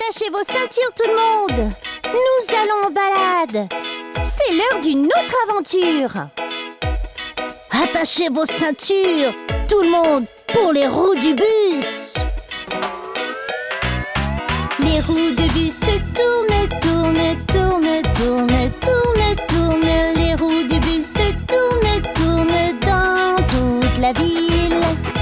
Attachez vos ceintures tout le monde. Nous allons en balade. C'est l'heure d'une autre aventure. Attachez vos ceintures tout le monde pour les roues du bus. Les roues de bus se tournent, tournent, tournent, tournent, tournent, tournent. Les roues du bus se tournent, tournent dans toute la ville.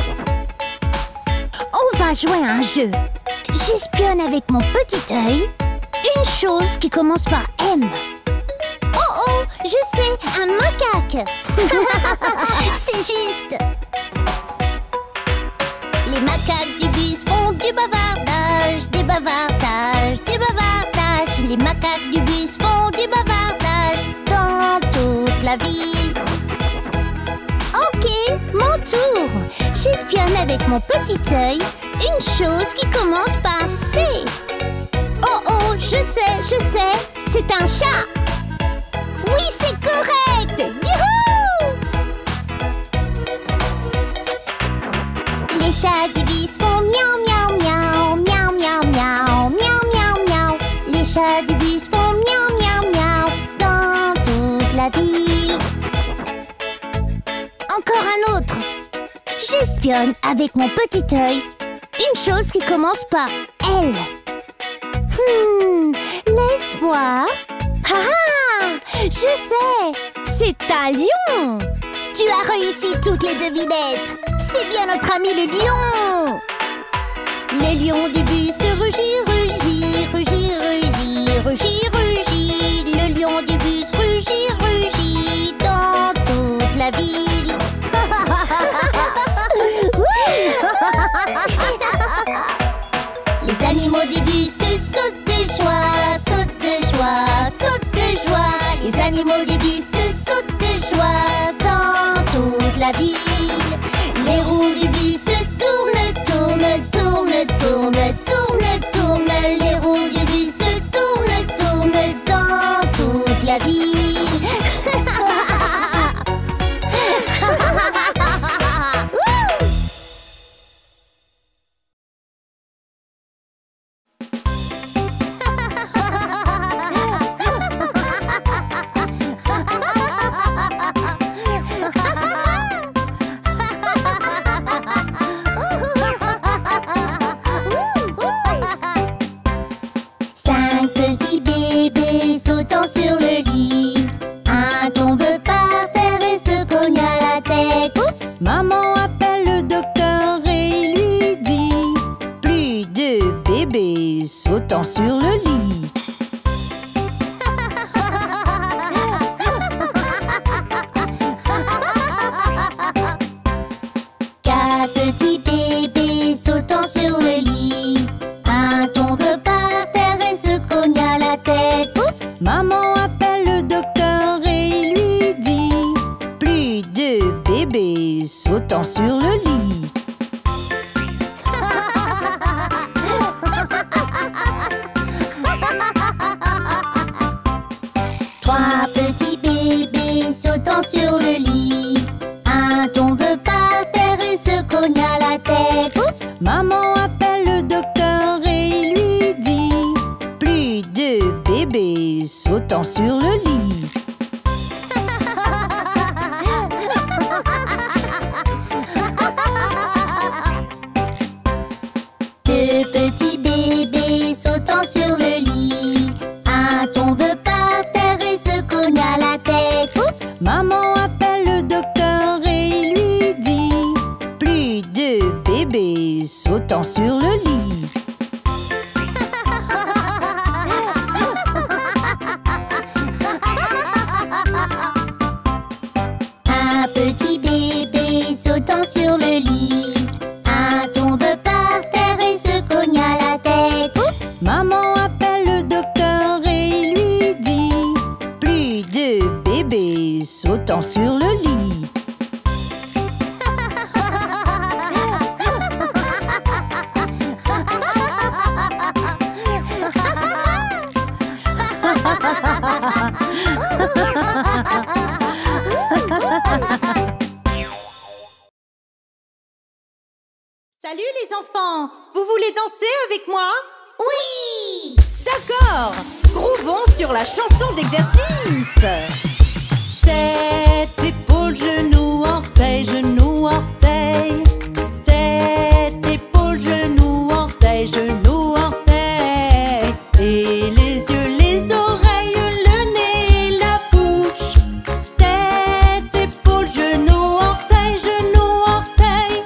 On va jouer à un jeu. J'espionne avec mon petit œil une chose qui commence par M. Oh oh, je sais, un macaque. C'est juste. Les macaques du bus font du bavardage, des bavardages, des bavardages. Les macaques du bus font du bavardage dans toute la ville. Ok, mon tour. J'espionne avec mon petit œil une chose qui commence par C. Oh oh, je sais, c'est un chat. Oui, c'est correct. Youhou! Les chats du bus font miaou miaou miaou, miaou miaou miaou, miaou miaou miaou. Les chats du bus font miaou miaou miaou dans toute la ville. Encore un autre. J'espionne avec mon petit œil une chose qui commence par L. Laisse voir. Ah, je sais, c'est un lion. Tu as réussi toutes les devinettes. C'est bien notre ami le lion. Le lion du bus rugit, rugit, rugit, rugit, rugit, rugit. Le lion du bus rugit, rugit dans toute la ville. Les animaux du bus sautent de joie, sautent de joie, sautent de joie. Les animaux du bus sautent de joie dans toute la ville. Les roues du bus tournent, tournent, tournent, tournent, tournent, tournent. Les roues du bus tournent, tournent dans toute la ville. Sur le lit, un tombe par terre et se cogne à la tête. Oups! Maman appelle le docteur et lui dit: plus de bébés sautant sur le lit. Quatre petits bébés sautant sur le lit, un tombe par terre et se cogne à la tête. Oups! Maman appelle le docteur et lui dit: plus de bébés sautant sur le lit. Trois petits bébés sautant sur le lit, un tombe par terre et se cogne à la tête. Oups! Maman appelle le docteur et lui dit: plus de bébés sautant sur le lit. Deux petits bébés sautant sur le lit, un tombe par terre et se cogne à la tête. Oups! Maman appelle le docteur et lui dit: plus de bébés sautant sur le lit. Un petit bébé sautant sur le lit, un tombe par terre et se cogne à la tête. Oups! Maman appelle le docteur et lui dit: plus de bébés sautant sur le lit. Salut les enfants! Vous voulez danser avec moi? Oui! corps. Groovons sur la chanson d'exercice. Tête, épaules, genoux, orteils, genoux, orteils. Tête, épaules, genoux, orteils, genoux, orteils. Et les yeux, les oreilles, le nez et la bouche. Tête, épaules, genoux, orteils, genoux, orteils.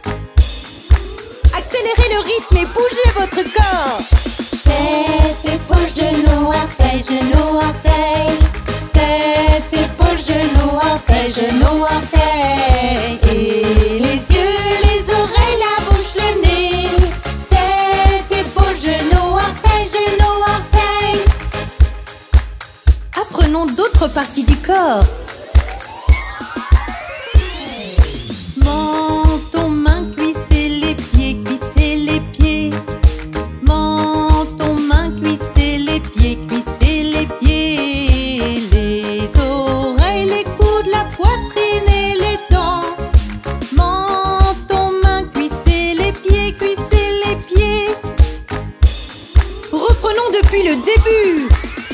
Accélérez le rythme et bougez votre corps. Tête, épaules, genoux, orteils, genoux, orteils. Tête, épaules, genoux, orteils, genoux, orteils. Et les yeux, les oreilles, la bouche, le nez. Tête, épaules, genoux, orteils, genoux, orteils. Apprenons d'autres parties du corps. Menton, main, cuisses et les pieds, cuisses et les pieds. Menton, main, cuisses et les pieds, cuisses et les pieds. Les oreilles, les coudes, la poitrine et les dents. Menton, main, cuisses et les pieds, cuisses et les pieds. Reprenons depuis le début.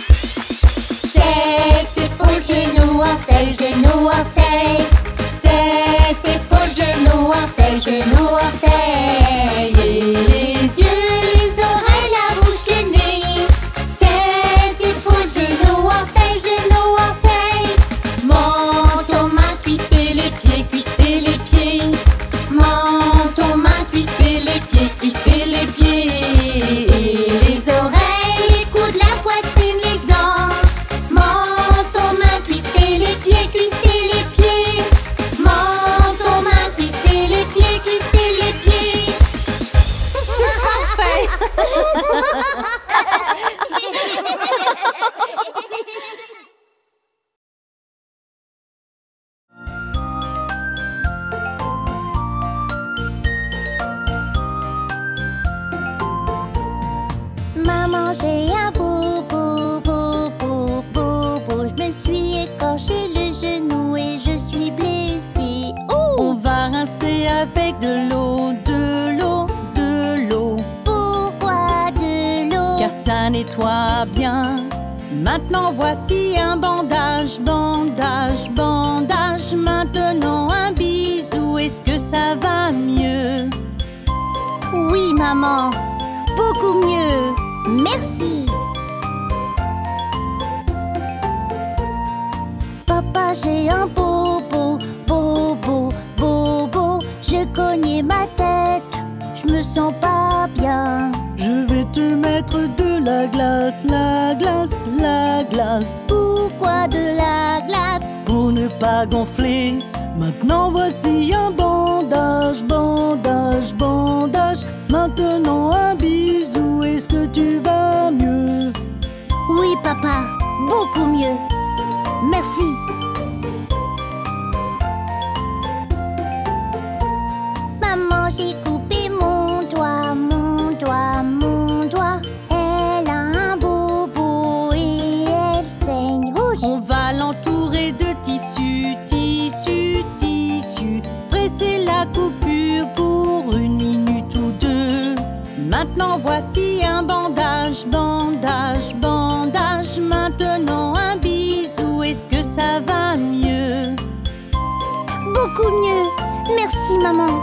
Tête, épaules, genoux, orteils, genoux, orteils. Tête, épaules, genoux, orteils, genoux, orteils. Et les yeux, les oreilles, la bouche, le nez. Tête, épaules, genoux, orteils, genoux, orteils. Menton, main, cuisses et les pieds, cuisses et les pieds. Menton, main, cuisses et les pieds, cuisses et les pieds. Et les oreilles, les coudes, la poitrine, les dents. Menton, main, cuisses et les pieds, cuisses et les pieds. Menton, main, cuisses et les pieds, cuisses et les pieds. C'est parfait. Maman, j'ai un boubou, boubou, boubou. Je me suis écorché le genou et je suis blessée. On va rincer avec de l'eau, de l'eau, de l'eau. Pourquoi de l'eau? Car ça nettoie bien. Maintenant voici un bandage, bandage, bandage. Maintenant un bisou, est-ce que ça va mieux? Oui, maman, beaucoup mieux. Merci. Papa, j'ai un bobo, bobo, bobo. Je cognais ma tête, je me sens pas bien. Je vais te mettre de la glace, la glace, la glace. Pourquoi de la glace? Pour ne pas gonfler. Maintenant voici un bandage, bandage, bandage. Maintenant un bisou, est-ce que tu vas mieux? Oui, papa, beaucoup mieux. Merci. Maman, j'ai coupé mon doigt, mon doigt, mon doigt. Elle a un bobo et elle saigne rouge. On va l'entourer de tissu, tissu, tissu. Presser la coupure pour 1 minute ou 2. Maintenant voici un bandage, bandage, bandage. Maintenant un bisou, est-ce que ça va mieux? Beaucoup mieux. Merci, maman.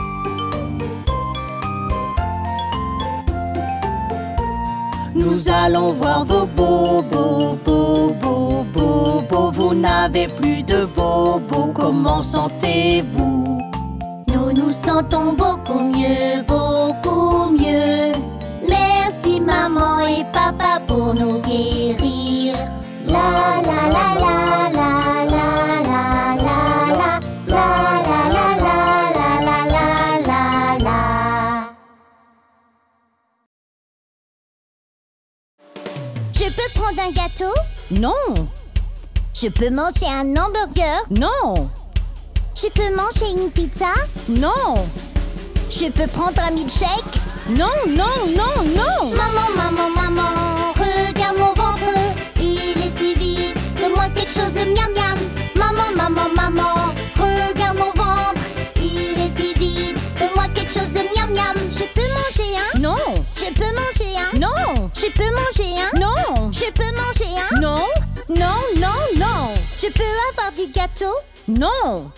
Nous allons voir vos bobos, bobos, bobos. Vous n'avez plus de bobos, comment sentez-vous? Nous nous sentons beaucoup mieux, beaucoup mieux. Merci maman et papa pour nous guérir. La la la la la la la la la la la la la la la la la. Je peux prendre un gâteau? Non, Je peux manger un hamburger? non, Je peux manger une pizza? non, Je peux prendre un milkshake? non, non, non, non. Maman, maman, maman, regarde mon ventre, il est si vide, donne-moi quelque chose de miam miam. Maman, maman, maman, regarde mon ventre, il est si vide, donne-moi quelque chose de miam miam. Je peux manger un? Non, Je peux manger un? non, Je peux manger un? non. Non.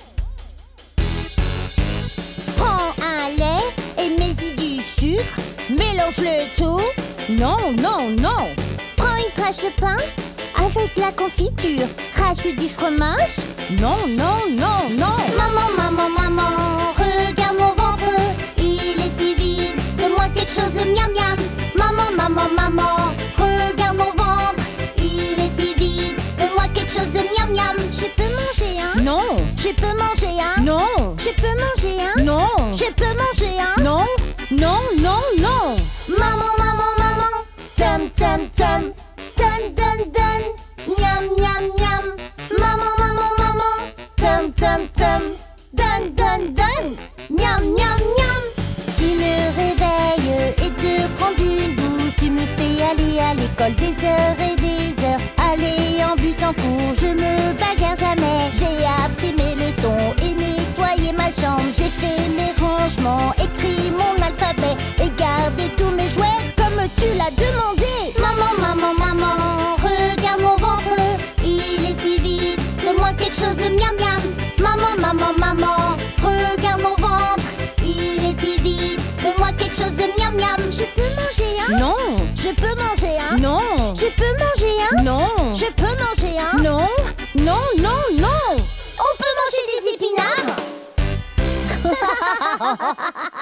Prends un lait et mets-y du sucre. Mélange-le tout. Non, non, non. Prends une tranche de pain avec la confiture. Rajoute du fromage. Non, non, non, non. Maman, maman, maman, regarde mon ventre. Il est si vide. Donne-moi quelque chose, miam miam. Maman, maman, maman, regarde mon ventre. Il est si vide. Donne-moi quelque chose, miam miam. Je peux manger un? Non. Je peux manger un? Non. Je peux manger un? Non. Je peux manger un? Non. Non, non, non. Maman, maman, maman, tum tum tum, dun dun dun, miam miam miam. Maman, maman, maman, tum tum tum, dun dun dun, miam miam miam. Tu me réveilles et te prends une douche. Tu me fais aller à l'école des heures et des heures. Aller en bus en cours, je me bagarre jamais. J'ai appris mes leçons et nettoyé ma chambre. J'ai fait mes rangements, écrit mon alphabet et gardé tous mes jouets comme tu l'as demandé. Maman, maman, maman, regarde mon ventre. Il est si vide, donne-moi quelque chose, miam miam. Maman, maman, maman, regarde mon ventre. Il est si vide, donne-moi quelque chose, miam miam. Je peux manger un? Non. Je peux manger un? Non. Je peux manger un? Non. Je peux manger un? Non. Non, non, non. On peut manger des épinards?